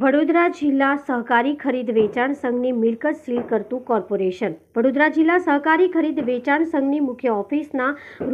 વડોદરા જિલ્લા સહકારી ખરીદ વેચાણ સંઘની મિલકત સીલ કરતું કોર્પોરેશન. વડોદરા જિલ્લા સહકારી ખરીદ વેચાણ સંઘની મુખ્ય ઓફિસના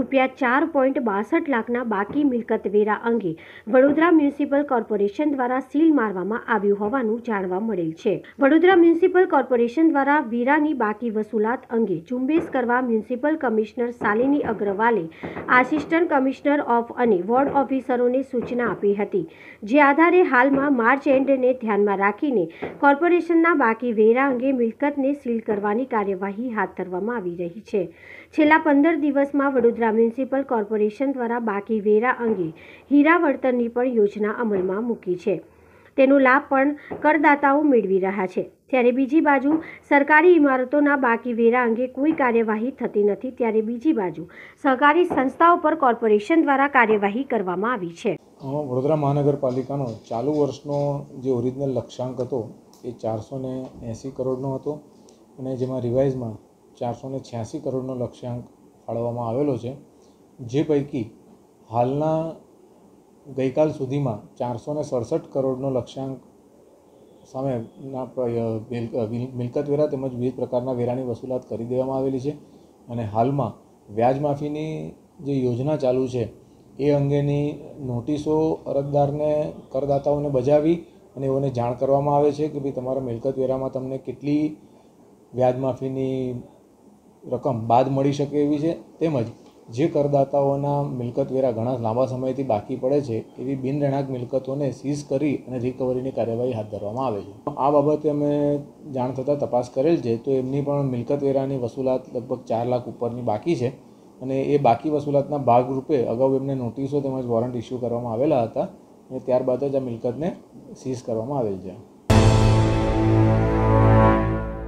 ₹4.62 લાખના બાકી મિલકત વેરા અંગે વડોદરા મ્યુનિસિપલ કોર્પોરેશન દ્વારા સીલ મારવામાં આવ્યું હોવાનું જાણવા મળેલ છે. વડોદરા મ્યુનિસિપલ કોર્પોરેશન દ્વારા વેરાની બાકી વસૂલાત અંગે ઝુંબેશ કરવા મ્યુનિસિપલ કમિશનર શાલિની અગ્રવાલે આસિસ્ટન્ટ કમિશનર ઓફ અને વોર્ડ ઓફિસરોને સૂચના આપી હતી. જે આધારે હાલમાં માર્ચ એન્ડને ધ્યાનમાં રાખીને કોર્પોરેશનના બાકી વેરા અંગે મિલકતને સીલ કરવાની કાર્યવાહી હાથ ધરવામાં આવી રહી છે. છેલ્લા 15 દિવસમાં વડોદરા મ્યુનિસિપલ કોર્પોરેશન દ્વારા બાકી વેરા અંગે હીરા વળતરની પણ યોજના અમલમાં મૂકી છે. તેનો લાભ પણ કરદાતાઓ મેળવી રહ્યા છે. ત્યારે બીજી બાજુ સરકારી ઇમારતોના બાકી વેરા અંગે કોઈ કાર્યવાહી થતી નથી. ત્યારે બીજી બાજુ સહકારી સંસ્થાઓ પર કોર્પોરેશન દ્વારા કાર્યવાહી કરવામાં આવી છે. વડોદરા મહાનગરપાલિકાનો ચાલુ વર્ષનો જે ઓરિજિનલ લક્ષ્યાંક હતો એ 480 કરોડનો હતો અને જેમાં રિવાઇઝમાં 486 કરોડનો લક્ષ્યાંક ફાળવવામાં આવેલો છે. જે પૈકી હાલના ગઈકાલ સુધીમાં 467 કરોડનો લક્ષ્યાંક સામેના મિલકત વેરા તેમજ વિવિધ પ્રકારના વેરાની વસૂલાત કરી દેવામાં આવેલી છે. અને હાલમાં વ્યાજ માફીની જે યોજના ચાલુ છે એ અંગેની નોટિસો અરજદારને કરદાતાઓને બજાવી અને એઓને જાણ કરવામાં આવે છે કે ભાઈ તમારા મિલકત વેરામાં તમને કેટલી વ્યાજ માફીની રકમ બાદ મળી શકે એવી છે. તેમજ જે કરદાતાઓના મિલકત વેરા ઘણા લાંબા સમયથી બાકી પડે છે એવી બિન રહેણાંક મિલકતોને સીઝ કરી અને રિકવરીની કાર્યવાહી હાથ ધરવામાં આવે છે. આ બાબતે અમે જાણ થતાં તપાસ કરેલ છે તો એમની પણ મિલકત વેરાની વસૂલાત લગભગ 4 લાખ ઉપરની બાકી છે અને એ બાકી વસૂલાતના ભાગરૂપે અગાઉ એમને નોટિસો તેમજ વોરંટ ઇસ્યુ કરવામાં આવેલા હતા અને ત્યારબાદ જ આ મિલકતને સીઝ કરવામાં આવેલ છે.